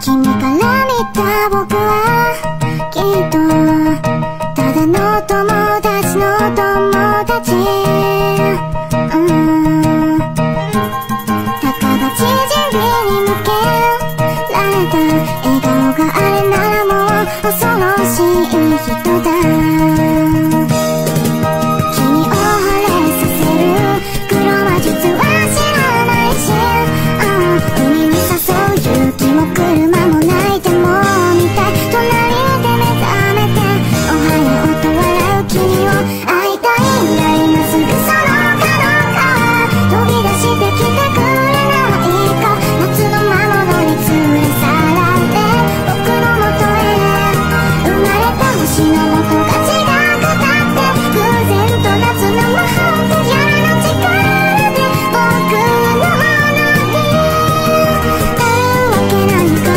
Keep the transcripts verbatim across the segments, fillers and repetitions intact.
君から見た僕はきっとただの友達の友達、うん、たかが縮みに向けられた笑顔があれならもう恐ろしい人だ。君を惚れさせる黒魔術は知らないし、うん、海に誘う勇気も車もないでも見たい隣で目覚めておはようと笑う君を会いたいんだ。今すぐその角から飛び出してきてくれないか。夏の魔物に連れ去られ僕の元へ生まれた星の元が違くたって偶然と夏の魔法と矢の力で僕のものになるわけないか。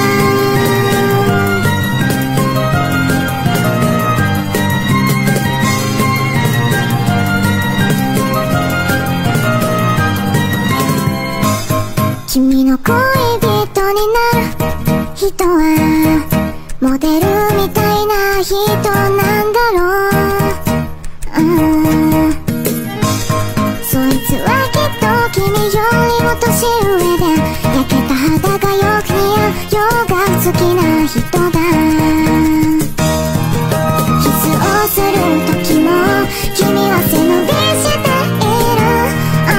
君の恋人になる人はモデルみたいな人なんだろう、うん、そいつはきっと君よりも年上で焼けた肌がよく似合うヨガ好きな人だ。キスをする時も君は背伸びしている、うん、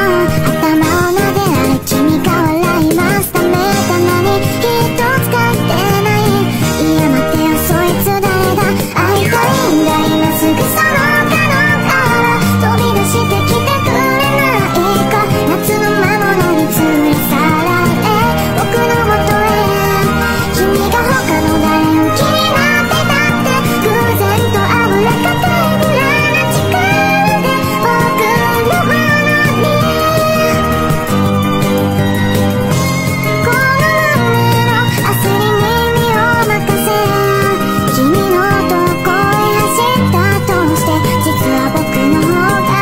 頭を撫でられ君が笑います。ダメだ何一つ書いてない。いや待てよそいつ誰だ。会いたいんだ今すぐその角から飛び出してきてくれないか。夏の魔物に連れ去られ僕の元へ君が他の誰を気になってたって偶然とあぶれかけぐらいな力で僕のものにこの運命の焦りに身を任せ君のどこへ走ったとして実は僕の方が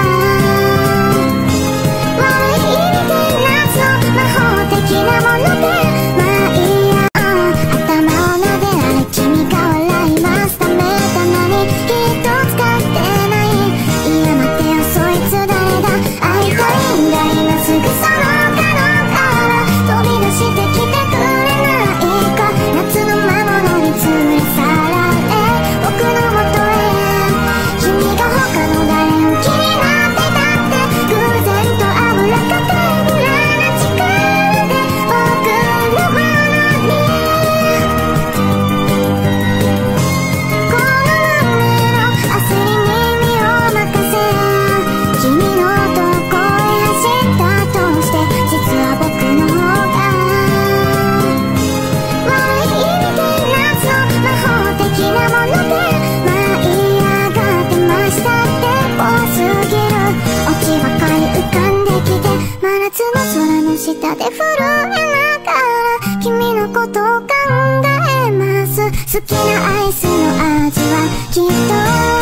悪い意味で夏の魔法的なものでまあいいや、うん、頭を撫でられ君が笑います。ダメだ何一つ書いてない。いや待てよそいつ誰だ。会いたいんだ今すぐその角から飛び出してきてくれないか。夏の魔物に連れ去られ僕の元へ君が他の誰を気になってたって偶然とあぶれかけぐらいな力で僕のものにこの運命の焦りに身を任せ君のどこへ走ったとして実は僕の方が悪い意味で夏の魔法的なもので舞い上がってましたって多すぎる。オチばかり浮かんできて真夏の空の下で震えながら君のことを考えます。好きなアイスの味はきっと